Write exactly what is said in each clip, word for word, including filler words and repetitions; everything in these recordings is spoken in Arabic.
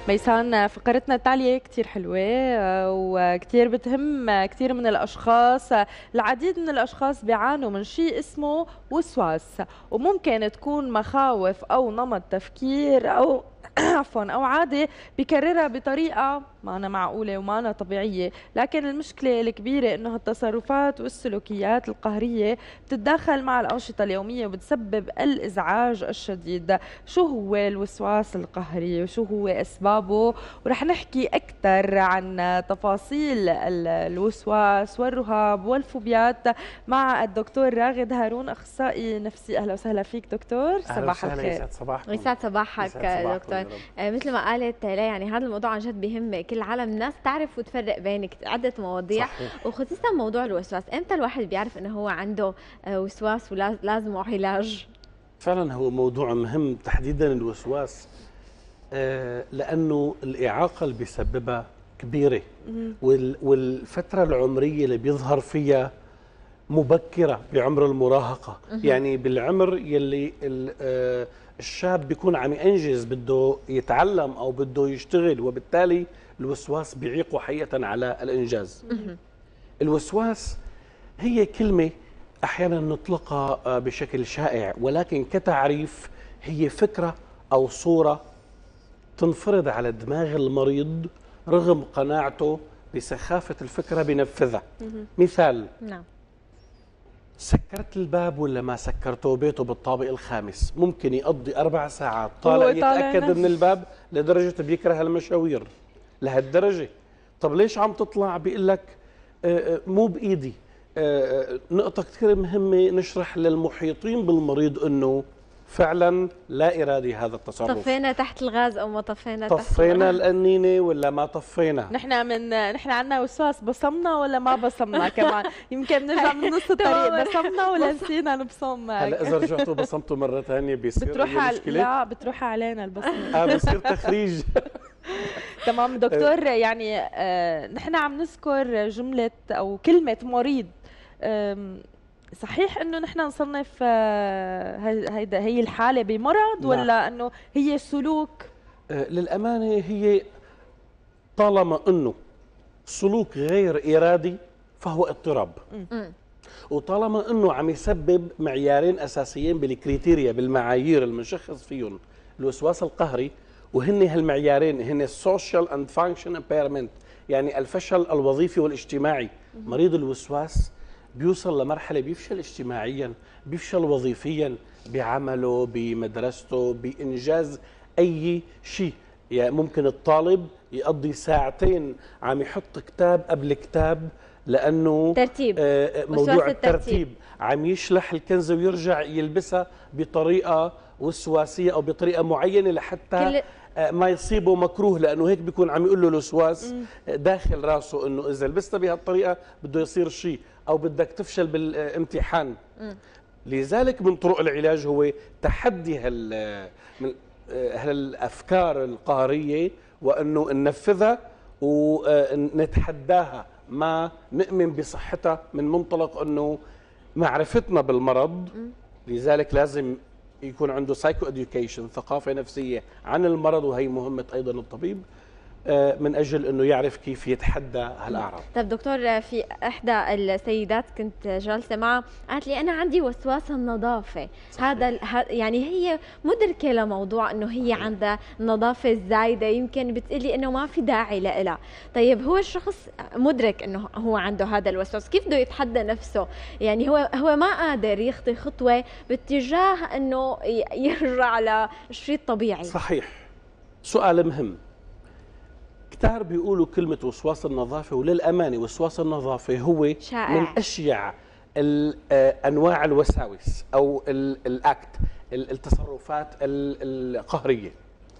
ميسان، فقرتنا التالية كتير حلوة وكتير بتهم كتير من الأشخاص. العديد من الأشخاص بيعانوا من شيء اسمه وسواس، وممكن تكون مخاوف أو نمط تفكير أو عفوا أو عادة بكررها بطريقة معنا معقولة ومعنا طبيعية. لكن المشكلة الكبيرة إنه هالتصرفات والسلوكيات القهرية بتتداخل مع الأنشطة اليومية وبتسبب الإزعاج الشديد. شو هو الوسواس القهري وشو هو أسبابه؟ ورح نحكي أكثر عن تفاصيل الوسواس والرهاب والفوبيات مع الدكتور راغد هارون، أخصائي نفسي. أهلا وسهلا فيك دكتور. صباح الخير. يسعد صباحك. يسعد صباحك دكتور. مثل ما قالت لا، يعني هذا الموضوع عن جد بهم كل العالم، الناس تعرف وتفرق بين عدة مواضيع. صحيح. وخصوصا موضوع الوسواس، امتى الواحد بيعرف انه هو عنده وسواس ولازمه علاج؟ فعلا هو موضوع مهم تحديدا الوسواس، لانه الاعاقه اللي بيسببها كبيره، والفتره العمريه اللي بيظهر فيها مبكره بعمر المراهقه. يعني بالعمر يلي الشاب بيكون عم ينجز، بده يتعلم او بده يشتغل، وبالتالي الوسواس بيعيقه حقيقه على الانجاز. الوسواس هي كلمه احيانا نطلقها بشكل شائع، ولكن كتعريف هي فكره او صوره تنفرض على دماغ المريض رغم قناعته بسخافه الفكره بنفذها. مثال: نعم، سكرت الباب ولا ما سكرته؟ بيته بالطابق الخامس، ممكن يقضي أربع ساعات طالع يتأكد من الباب لدرجة بيكره المشاوير لهالدرجة. طب ليش عم تطلع؟ بيقول لك مو بإيدي. نقطة كثير مهمة نشرح للمحيطين بالمريض إنه فعلا لا إرادي هذا التصرف. طفينا تحت الغاز أو ما طفينا تحت طفينا القنينة ولا ما طفينا؟ نحن من نحن عندنا وسواس، بصمنا ولا ما بصمنا كمان؟ يمكن نرجع من نص الطريق، بصمنا ولا نسينا نبصم؟ هلا إذا رجعتوا بصمتوا مرة ثانية بيصير بتروح على... مشكلة؟ لا، بتروح علينا البصمة. اه بصير تخريج. تمام دكتور، يعني آه نحن عم نذكر جملة أو كلمة مريض. صحيح انه نحن نصنف هيدا هي الحاله بمرض ولا انه هي سلوك؟ آه للامانه هي طالما انه سلوك غير ارادي فهو اضطراب، وطالما انه عم يسبب معيارين اساسيين بالكريتيريا بالمعايير المنشخص فيهم الوسواس القهري، وهن هالمعيارين هن السوشيال اند فانكشن امبيرمنت، يعني الفشل الوظيفي والاجتماعي. مريض الوسواس بيوصل لمرحلة بيفشل اجتماعيا، بيفشل وظيفيا، بعمله، بمدرسته، بإنجاز أي شيء. يعني ممكن الطالب يقضي ساعتين عم يحط كتاب قبل كتاب لأنه ترتيب، آه موضوع الترتيب، عم يشلح الكنزة ويرجع يلبسها بطريقة وسواسية أو بطريقة معينة لحتى ما يصيبه مكروه، لانه هيك بيكون عم يقول له الوسواس داخل راسه انه اذا لبستها بهالطريقه بده يصير شيء، او بدك تفشل بالامتحان. مم. لذلك من طرق العلاج هو تحدي هال من هالافكار القهريه، وانه ننفذها ونتحداها، ما نؤمن بصحتها من منطلق انه معرفتنا بالمرض. مم. لذلك لازم يكون عنده سايكو اديوكيشن، ثقافه نفسيه عن المرض، وهي مهمه ايضا الطبيب من اجل انه يعرف كيف يتحدى هالاعراض. طيب دكتور، في احدى السيدات كنت جالسه معها قالت لي انا عندي وسواس النظافه. صحيح. هذا يعني هي مدركه لموضوع انه هي صحيح. عندها النظافه الزايده، يمكن بتقلي انه ما في داعي لها. طيب هو الشخص مدرك انه هو عنده هذا الوسواس، كيف بده يتحدى نفسه؟ يعني هو هو ما قادر يخطي خطوه باتجاه انه يرجع لشيء طبيعي. صحيح، سؤال مهم. كتار بيقولوا كلمة وسواس النظافة، وللأمانة وسواس النظافة هو شائع. من أشيع أنواع الوساوس أو الأكت، التصرفات القهرية.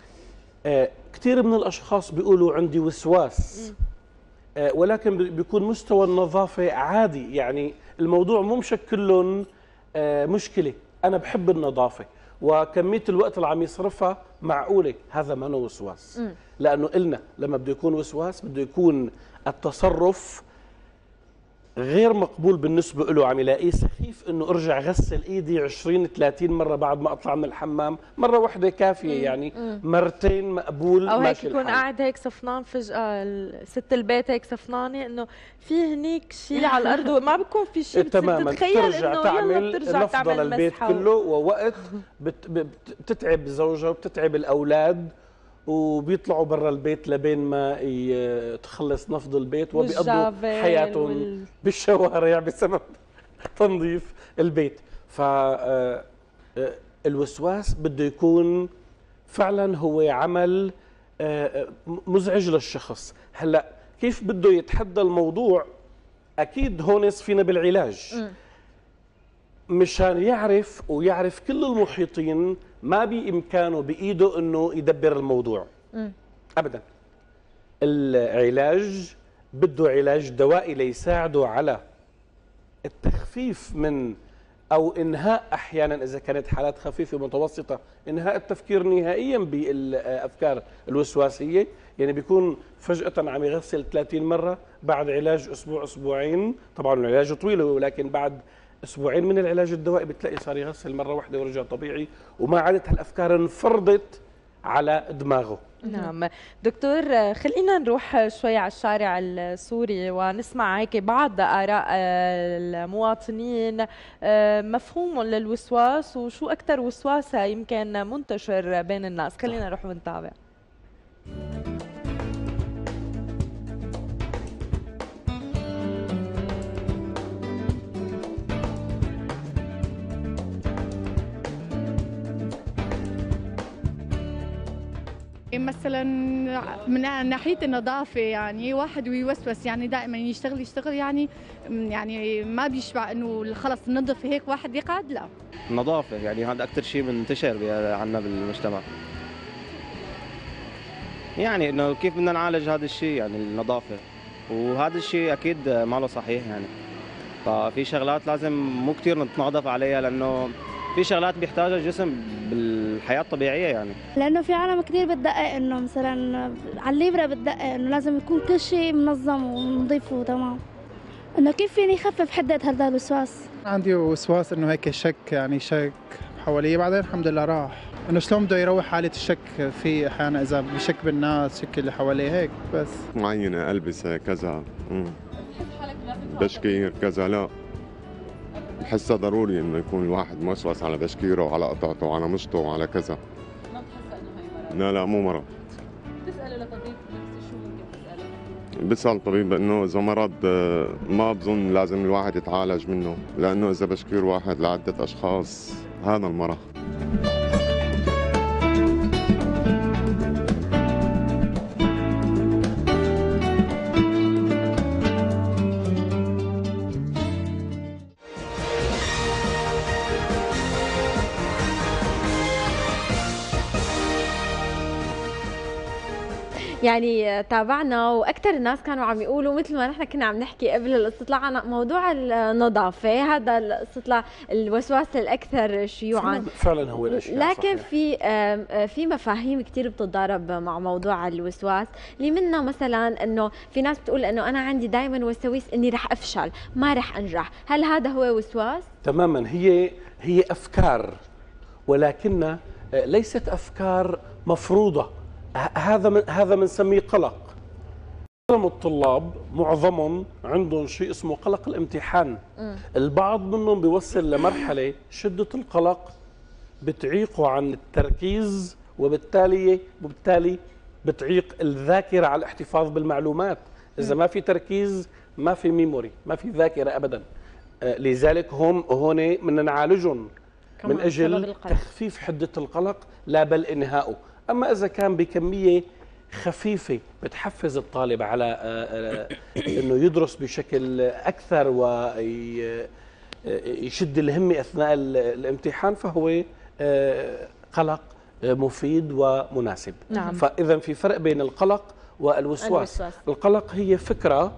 كثير من الأشخاص بيقولوا عندي وسواس، ولكن بيكون مستوى النظافة عادي، يعني الموضوع مو مشكل لهم مشكلة. أنا بحب النظافة وكمية الوقت اللي عم يصرفها معقولة، هذا ما هو وسواس. م. لأنه قلنا لما بده يكون وسواس بده يكون التصرف غير مقبول بالنسبه له، عم يلاقيه سخيف، انه ارجع غسل ايدي عشرين ثلاثين مره بعد ما اطلع من الحمام، مره واحده كافيه يعني، مرتين مقبول. او هيك يكون قاعد هيك صفنان فجاه ست البيت هيك صفنانه انه في هنيك شيء على الارض ما بكون في شيء، تماما ترجع تعمل نفضه للبيت كله، ووقت بت بتتعب زوجها وبتتعب الاولاد، وبيطلعوا برا البيت لبين ما تخلص نفض البيت، وبيقضوا حياتهم وال... بالشوارع بسبب تنظيف البيت. فالوسواس بده يكون فعلا هو عمل مزعج للشخص. هلا كيف بده يتحدى الموضوع؟ اكيد هون فينا بالعلاج م. مشان يعرف ويعرف كل المحيطين ما بإمكانه بإيده أنه يدبر الموضوع م. أبدا. العلاج بده علاج دوائي ليساعده على التخفيف من أو إنهاء أحيانا إذا كانت حالات خفيفة متوسطة، إنهاء التفكير نهائيا بالأفكار الوسواسية. يعني بيكون فجأة عم يغسل ثلاثين مرة، بعد علاج أسبوع أسبوعين، طبعا العلاج طويل ولكن بعد اسبوعين من العلاج الدوائي بتلاقي صار يغسل مره واحده ورجع طبيعي، وما عادت هالافكار انفرضت على دماغه. نعم دكتور، خلينا نروح شوي على الشارع السوري ونسمع هيك بعض آراء المواطنين مفهوم للوسواس وشو أكثر وسواسة يمكن منتشر بين الناس. خلينا نروح ونتابع. مثلا من ناحيه النظافه، يعني واحد ويوسوس يعني دائما يشتغل يشتغل يعني يعني ما بيشبع انه خلص ننظف هيك واحد يقعد. لا، النظافه يعني هذا اكثر شيء منتشر عندنا بالمجتمع. يعني انه كيف بدنا نعالج هذا الشيء، يعني النظافه، وهذا الشيء اكيد ما له صحيح. يعني ففي شغلات لازم مو كثير نتنظف عليها، لانه في شغلات بيحتاجها الجسم بالحياه الطبيعيه. يعني لانه في عالم كثير بتدقق انه مثلا على الليبره بتدقق انه لازم يكون كل شيء منظم ونظيف وتمام. انه كيف فيني اخفف حده هذا الوسواس؟ عندي وسواس انه هيك شك، يعني شك حواليه، بعدين الحمد لله راح. انه شلون بده يروح حاله الشك في احيانا اذا بشك بالناس، شك اللي حواليه هيك بس. معينه البس كذا، بشكير كذا، لا بحسها ضروري انه يكون الواحد موسوس على بشكيره وعلى قطعته وعلى مشطه وعلى كذا. ما بتحس انه هي مرض؟ لا لا مو مرض. بتسأله لطبيب نفسي شو ممكن تسأله؟ بسأل الطبيب انه اذا مرض ما بظن لازم الواحد يتعالج منه، لانه اذا بشكير واحد لعدة اشخاص هذا المرض. يعني تابعنا واكثر الناس كانوا عم يقولوا مثل ما نحن كنا عم نحكي قبل الاستطلاع عن موضوع النظافه، هذا الاستطلاع الوسواس الاكثر شيوعا فعلا هو الاشياء. لكن صحيح. في في مفاهيم كثير بتتضارب مع موضوع الوسواس، اللي منها مثلا انه في ناس بتقول انه انا عندي دائما وساويس اني رح افشل، ما رح انجح، هل هذا هو وسواس؟ تماما، هي هي افكار ولكنها ليست افكار مفروضه. هذا من هذا بنسميه قلق. معظم الطلاب معظمهم عندهم شيء اسمه قلق الامتحان. م. البعض منهم بيوصل لمرحله شده القلق بتعيقه عن التركيز، وبالتالي وبالتالي بتعيق الذاكره على الاحتفاظ بالمعلومات. اذا م. ما في تركيز ما في ميموري، ما في ذاكره ابدا. آه لذلك هم هون بدنا نعالجهم من اجل تخفيف حده القلق لا بل انهائه. أما إذا كان بكمية خفيفة بتحفز الطالب على أنه يدرس بشكل أكثر ويشد الهمة أثناء الامتحان، فهو قلق مفيد ومناسب. نعم. فإذا في فرق بين القلق والوسواس. الوسواس. القلق هي فكرة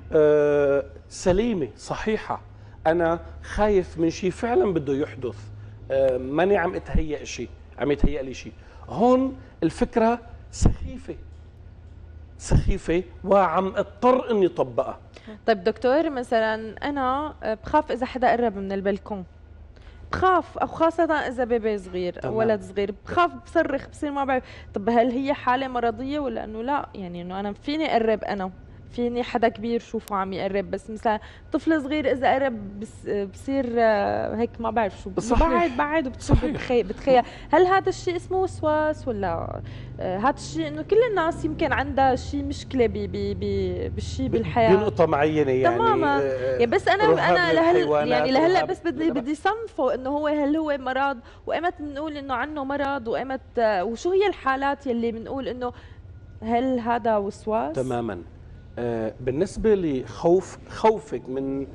سليمة صحيحة، أنا خايف من شيء فعلا بده يحدث، ماني عم أتهيأ شيء، عم يتهيأ لي شيء. هون الفكرة سخيفة، سخيفه وعم اضطر اني اطبقها. طيب دكتور، مثلا انا بخاف اذا حدا قرب من البلكون، بخاف، او خاصه اذا بيبي صغير او ولد صغير، بخاف، بصرخ، بصير ما بعرف. طب هل هي حاله مرضيه ولا انه لا؟ يعني انه انا فيني اقرب، انا فيني حدا كبير شوفه عم يقرب، بس مثلا طفل صغير اذا قرب بس بصير هيك ما بعرف شو، بعد بعد وبتخيل بتخيل. هل هذا الشيء اسمه وسواس ولا هذا الشيء انه كل الناس يمكن عندها شيء مشكله بي بي بي بالشيء بالحياه بنقطه معينه يعني تماما. يعني بس انا انا لهل يعني لهلا بس بدي بدي صنفه انه هو هل هو مرض، وايمت بنقول انه عنه مرض، وايمت وشو هي الحالات يلي بنقول انه هل هذا وسواس؟ تماما. آه بالنسبه لخوف خوفك من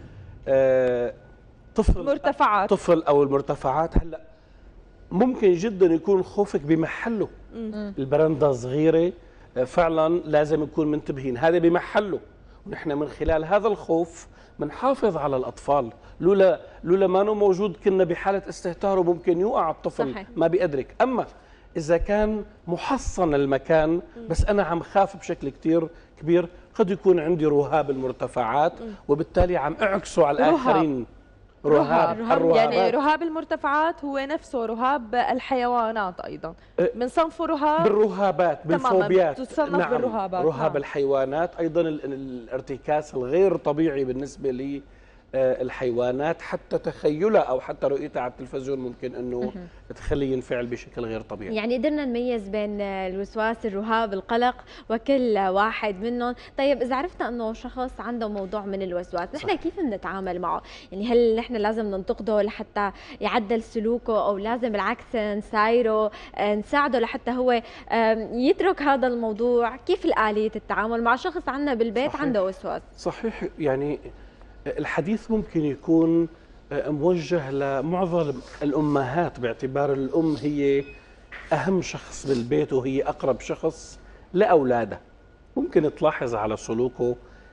آه طفل مرتفعات طفل او المرتفعات، هلا ممكن جدا يكون خوفك بمحله. م. البرندة صغيره آه فعلا لازم نكون منتبهين، هذا بمحله، ونحن من خلال هذا الخوف بنحافظ على الاطفال. لولا لولا ما انه موجود كنا بحاله استهتار وممكن يوقع الطفل صحيح. ما بيدرك. اما اذا كان محصن المكان بس انا عم خاف بشكل كثير كبير، قد يكون عندي رهاب المرتفعات وبالتالي عم اعكسه على الاخرين. رهاب, رهاب. رهاب يعني رهاب المرتفعات هو نفسه رهاب الحيوانات ايضا من صنفه رهاب بالرهابات بالفوبيات تصنف نعم. بالرهابات رهاب نعم. الحيوانات ايضا الارتكاس الغير طبيعي بالنسبه لي الحيوانات، حتى تخيلها او حتى رؤيتها على التلفزيون ممكن انه تخليه ينفعل بشكل غير طبيعي. يعني قدرنا نميز بين الوسواس، الرهاب، القلق، وكل واحد منهم. طيب اذا عرفنا انه شخص عنده موضوع من الوسواس، نحن كيف بنتعامل معه؟ يعني هل نحن لازم ننتقده لحتى يعدل سلوكه، او لازم بالعكس نسايره نساعده لحتى هو يترك هذا الموضوع؟ كيف الآلية التعامل مع شخص عندنا بالبيت صحيح. عنده وسواس؟ صحيح. يعني الحديث ممكن يكون موجه لمعظم الأمهات، باعتبار الأم هي أهم شخص بالبيت وهي أقرب شخص لأولادها. ممكن تلاحظ على سلوكه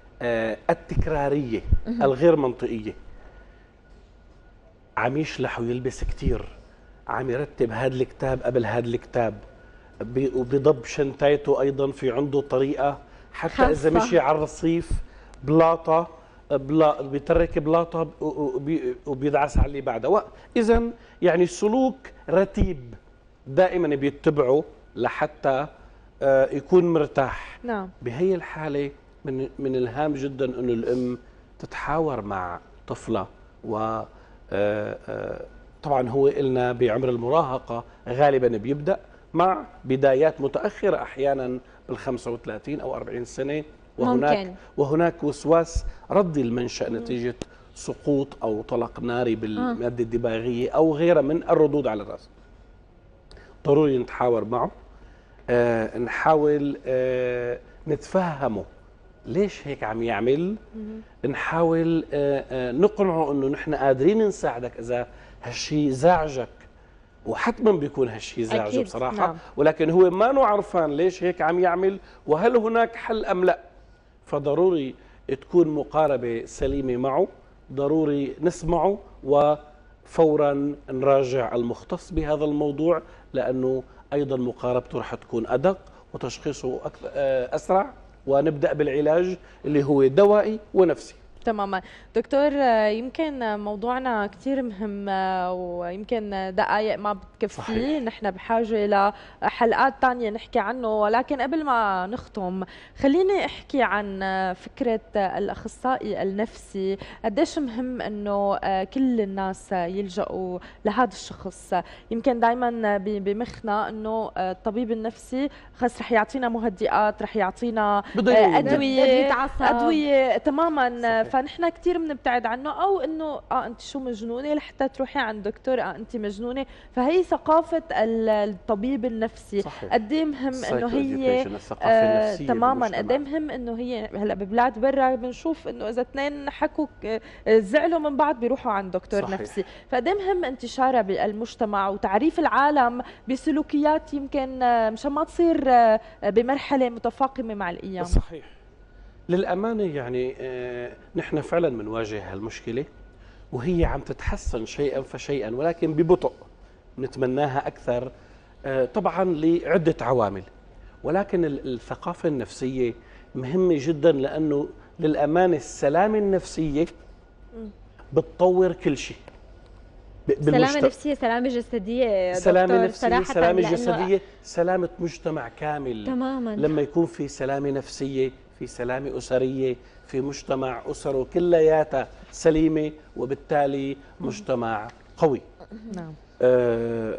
التكرارية الغير منطقية، عم يشلح ويلبس كتير، عم يرتب هذا الكتاب قبل هذا الكتاب، وبيضب شنطايته أيضا في عنده طريقة، حتى خلصة. إذا مشي على الرصيف بلاطة بلا بيترك بلاطه وبيدعس على اللي بعده. اذا يعني السلوك رتيب دائما بيتبعه لحتى يكون مرتاح. نعم. بهي الحاله من من الهام جدا انه الام تتحاور مع طفلها، و طبعا هو قلنا بعمر المراهقه غالبا بيبدا مع بدايات متاخره، احيانا بال خمسة وثلاثين او أربعين سنه، وهناك ممكن. وهناك وسواس ردي المنشأ نتيجة سقوط أو طلق ناري بالمادة الدماغية أو غيرها من الردود على الرأس. ضروري نتحاور معه، آه نحاول آه نتفهمه ليش هيك عم يعمل، نحاول آه آه نقنعه أنه نحن قادرين نساعدك إذا هالشي زعجك، وحتما بيكون هالشيء زعجه بصراحة. نعم. ولكن هو ما نو عرفان ليش هيك عم يعمل وهل هناك حل أم لا. فضروري تكون مقاربة سليمة معه، ضروري نسمعه وفورا نراجع المختص بهذا الموضوع، لأنه أيضا مقاربته رح تكون أدق وتشخيصه أسرع، ونبدأ بالعلاج اللي هو دوائي ونفسي. تماما. دكتور، يمكن موضوعنا كثير مهم ويمكن دقائق ما بتكفي، نحن بحاجة لحلقات تانية نحكي عنه، ولكن قبل ما نختم خليني احكي عن فكرة الأخصائي النفسي. قديش مهم انه كل الناس يلجأوا لهذا الشخص. يمكن دائما بمخنا انه الطبيب النفسي خلص رح يعطينا مهدئات، رح يعطينا أدوية أدوية تماما، فنحن كثير بنبتعد عنه، او انه اه انت شو مجنونه لحتى تروحي عند دكتور، اه انت مجنونه. فهي ثقافه الطبيب النفسي قد ايه مهم انه هي آه تماما قد ايه مهم انه هي. هلا ببلاد برا بنشوف انه اذا اثنين حكوا زعلوا من بعض بيروحوا عند دكتور صحيح. نفسي. فقد ايه مهم انتشارها بالمجتمع وتعريف العالم بسلوكيات يمكن مشان ما تصير بمرحله متفاقمه مع الايام. صحيح. للأمانة يعني آه نحن فعلا بنواجه هالمشكلة وهي عم تتحسن شيئا فشيئا، ولكن ببطء. نتمناها أكثر آه طبعا لعدة عوامل، ولكن الثقافة النفسية مهمة جدا، لأنه للأمانة السلامة النفسية بتطور كل شيء. سلامة نفسية، سلامة جسدية، سلامة نفسية، سلامة جسدية، سلامة مجتمع كامل تماما. لما يكون في سلامة نفسية، في سلامة أسرية، في مجتمع أسره كلياتها سليمة، وبالتالي مجتمع قوي. نعم. آه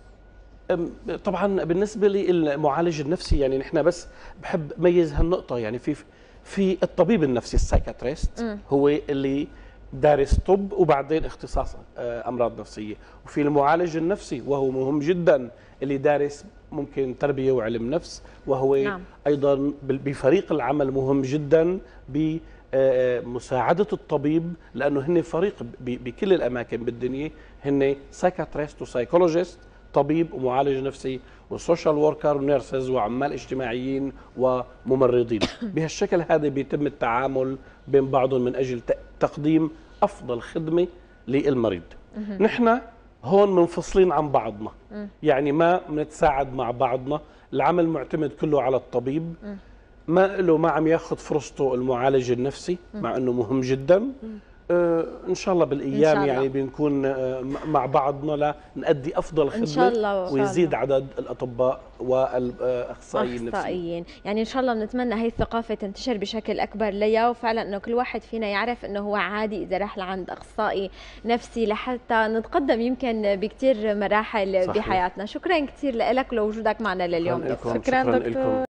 طبعا بالنسبة للمعالج النفسي، يعني نحن بس بحب ميز هالنقطة، يعني في في الطبيب النفسي السايكاتريست هو اللي دارس طب وبعدين اختصاص امراض نفسيه، وفي المعالج النفسي وهو مهم جدا اللي دارس ممكن تربيه وعلم نفس، وهو نعم. ايضا بفريق العمل مهم جدا بمساعده الطبيب، لانه هن فريق بكل الاماكن بالدنيا، هن سايكاتريست وسايكولوجيست، طبيب ومعالج نفسي وسوشيال وركر ونيرسز وعمال اجتماعيين وممرضين. بهالشكل هذا بيتم التعامل بين بعضهم من اجل تقديم افضل خدمه للمريض. نحن هون منفصلين عن بعضنا، يعني ما بنتساعد مع بعضنا، العمل معتمد كله على الطبيب، ما له ما عم ياخذ فرصته المعالج النفسي، مع انه مهم جدا. آه ان شاء الله بالايام شاء الله. يعني بنكون آه مع بعضنا لنؤدي افضل خدمه إن شاء الله ويزيد عدد الاطباء والاخصائيين النفسيين. يعني ان شاء الله بنتمنى هي الثقافه تنتشر بشكل اكبر ليا، وفعلا انه كل واحد فينا يعرف انه هو عادي اذا راح لعند اخصائي نفسي لحتى نتقدم يمكن بكثير مراحل صحيح. بحياتنا. شكرا كثير لك ولوجودك معنا لليوم. شكرا, شكرا دكتور.